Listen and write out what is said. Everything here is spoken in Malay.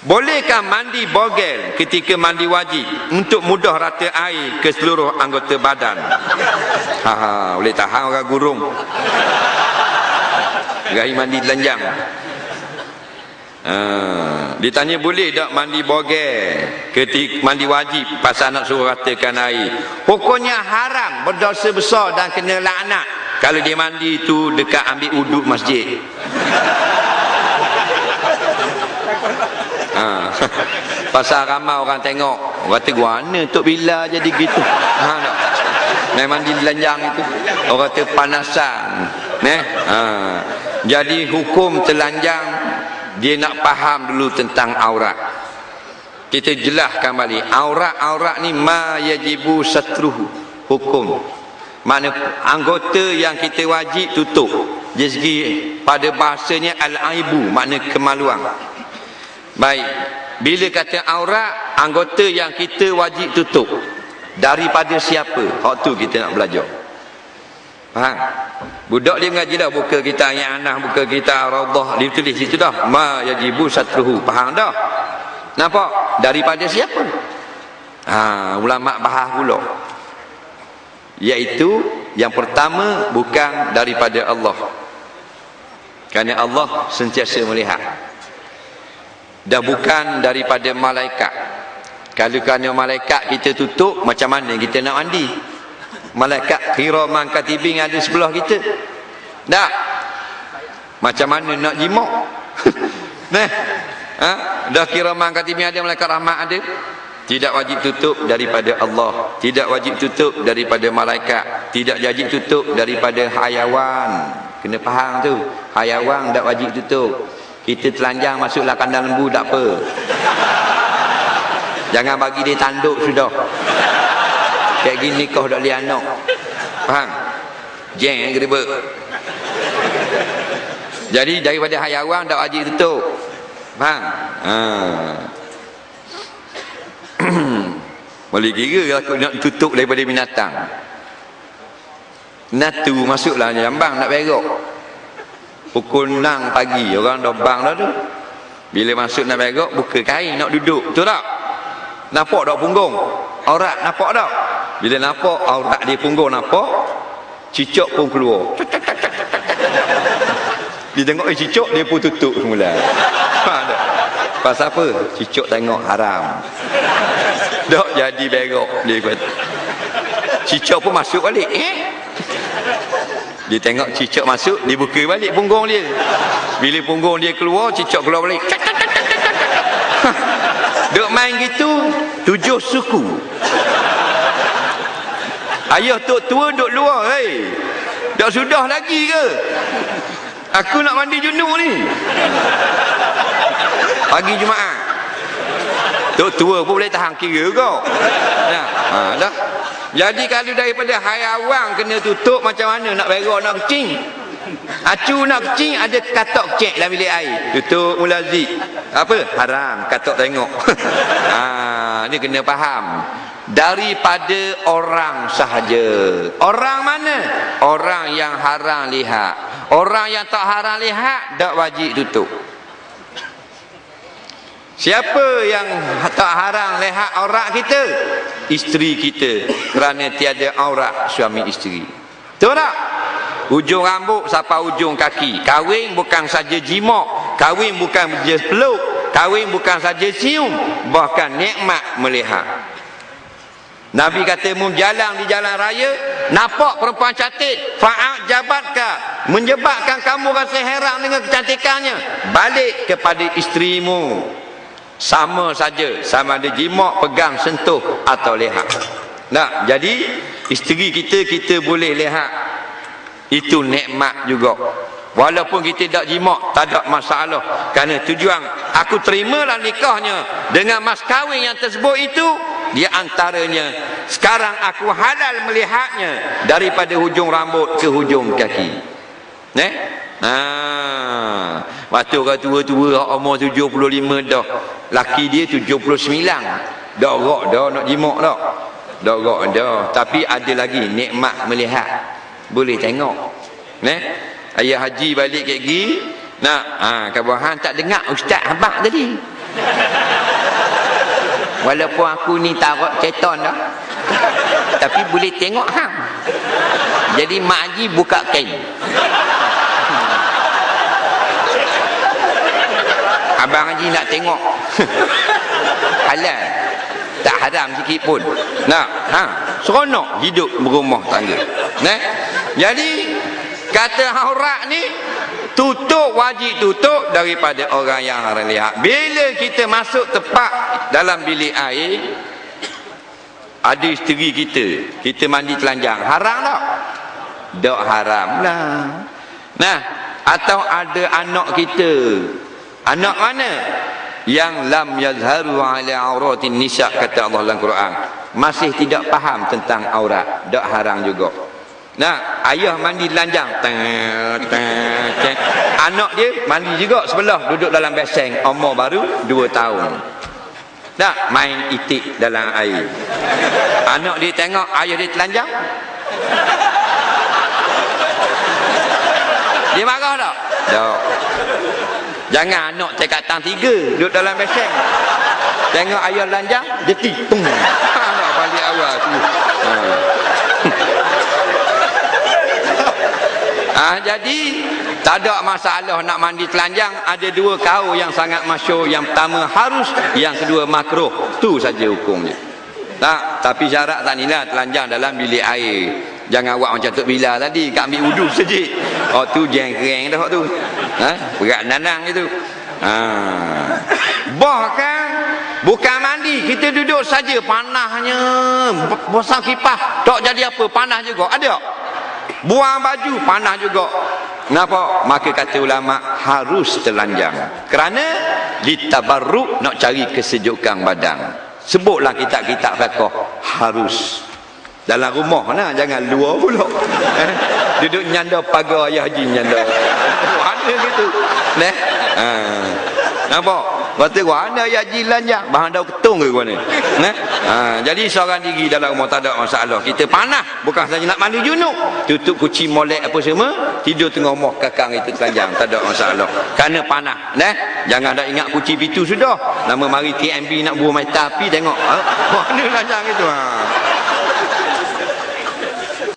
Bolehkah mandi bogel ketika mandi wajib untuk mudah rata air ke seluruh anggota badan? Boleh tahan orang gurung. Gaya mandi telanjang. Ditanya boleh tak mandi bogel ketika mandi wajib pasal nak suruh ratakan air. Hukumnya haram, berdosa besar dan kena laknat kalau dia mandi tu dekat ambil uduk masjid. Pasal ramai orang tengok, orang kata guana Tok Bila jadi gitu. Main mandi telanjang itu orang kata panasan. Jadi hukum telanjang dia nak faham dulu tentang aurat. Kita jelaskan balik, aurat ni ma yajibu satruhu, hukum. Mana anggota yang kita wajib tutup. Dari segi pada bahasanya al-aibu, makna kemaluan. Baik, bila kata aurat, anggota yang kita wajib tutup daripada siapa? Hak tu kita nak belajar. Faham? Budak dia mengaji dah, buka kita ayat anak, buka kita Raudah, dia tulis situ dah, ma yajibu satruhu. Faham dah? Nampak? Daripada siapa? Ulama bahas pula. Iaitu yang pertama bukan daripada Allah. Kerana Allah sentiasa melihat. Dah bukan daripada malaikat. Kalau kerana malaikat kita tutup, macam mana kita nak mandi? Malaikat kiraman katibin ada sebelah kita. Tak? Macam mana nak jimak? Dah kiraman katibin ada, malaikat rahmat ada. Tidak wajib tutup daripada Allah, tidak wajib tutup daripada malaikat, tidak wajib tutup daripada hayawan. Kena faham tu. Hayawan tak wajib tutup. Kita telanjang masuklah kandang lembu tak apa. Jangan bagi dia tanduk sudah. Kayak gini kau dah lihat anak. Faham? Jeng gereba. Jadi daripada hayawan tak wajib tutup. Faham? Boleh kira aku nak tutup daripada binatang. Natu masuklah jambang nak berok. Pukul 6 pagi orang dah bang dah tu. Bila masuk nak berok, buka kain nak duduk. Betul tak? Nampak tak punggung? Aurat nampak tak? Bila nampak aurat dia punggung nampak, cicak pun keluar. Dia tengok cicak, dia pun tutup semula. Pasal apa? Cicak tengok haram. Tak jadi berok dia kata. Cicak pun masuk balik. Dia tengok cicak masuk, dia buka balik punggung dia. Bila punggung dia keluar, cicak keluar balik. Duk main gitu 7 suku. Ayah tok tua duk luar, dah sudah lagi ke? Aku nak mandi junub ni. Pagi Jumaat. Tok tua pun boleh tahan kira kau. Dah. Jadi kalau daripada hayawan kena tutup, macam mana nak berok nak kecing? Acu nak kecing ada katok kecek dalam bilik air. Tutup mulazi. Apa? Haram, katok tengok. Ni kena faham. Daripada orang sahaja. Orang mana? Orang yang haram lihat. Orang yang tak haram lihat tak wajib tutup. Siapa yang tak haram lihat aurat kita? Isteri kita. Kerana tiada aurat suami isteri. Betul tak? Ujung rambut sampai ujung kaki. Kahwin bukan saja jimak, kahwin bukan saja peluk, kahwin bukan saja cium, bahkan nikmat melihat. Nabi kata, jalan di jalan raya, nampak perempuan cantik, fa'at jabatka, menyebabkan kamu rasa heran dengan kecantikannya, balik kepada isterimu. Sama saja, sama ada jimak, pegang, sentuh atau lihat. Nah, jadi isteri kita boleh lihat. Itu nikmat juga. Walaupun kita tak jimak, tak ada masalah. Kerana tujuan aku terimalah nikahnya dengan mas kahwin yang tersebut itu, dia antaranya sekarang aku halal melihatnya daripada hujung rambut ke hujung kaki. Waktu orang tua-tua umur 75 dah, laki dia 79, dah rak dah nak jimak dah. Dah rak dah, tapi ada lagi nikmat melihat. Boleh tengok. Ayah haji balik kat gigi. Kabahan tak dengar ustaz habaq tadi. Walaupun aku ni tarot ceton dah, tapi boleh tengok hang. Jadi Mak Haji buka kain. Abang Haji nak tengok. Halal, tak haram sikit pun. Nah, seronok hidup berumah tangga. Jadi kata aurat ni tutup, wajib tutup daripada orang yang haram lihat. Bila kita masuk tepat dalam bilik air, ada isteri kita mandi telanjang, haram tak? Tak haram lah. Nah, atau ada anak kita, anak mana? Yang lam yazharu ala auratin nisa, kata Allah dalam Quran, masih tidak faham tentang aurat, tak haram juga. Nah, ayah mandi telanjang, anak dia mandi juga sebelah, duduk dalam beseng, umur baru 2 tahun. Tak main itik dalam air. Anak dia tengok ayah dia telanjang, dia marah tak? Tak. Jangan anak cakap tang 3 duduk dalam beseng, tengok ayah telanjang, jeti tung. Nak balik awal tu. Jadi tak ada masalah nak mandi telanjang. Ada 2 kaul yang sangat masyhur. Yang pertama harus, yang kedua makruh. Tu saja hukumnya. Tak, tapi syarat tak nilah telanjang dalam bilik air. Jangan buat macam Tok Bila tadi, kat ambil wudu sejik. Oh tu jeng-kereng dah tu. Berat nanang itu. Bahkan bukan mandi, kita duduk saja panahnya, pasang kipas, tak jadi apa, panas juga. Ada? Buang baju, panas juga. Kenapa? Maka kata ulama harus telanjang. Kerana ditabarruk, nak cari kesejukan badan. Sebutlah kitab-kitab fiqh, harus. Dalam rumah nah, jangan luar pula. Duduk nyanda pagar ayah haji nyanda. Ada gitu. Nampak? Kata mana ayah haji lanjang, bahan daun ketung ke mana? Jadi seorang diri dalam rumah tak ada masalah. Kita panah, bukan saja nak mandi junub, tutup kuci molek apa semua, tidur tengah rumah kakang itu telanjang, tak ada masalah. Kerana panah. Jangan dah ingat kuci pintu sudah. Nama mari TMB nak buang mai tapi tengok. Mana lanjang itu.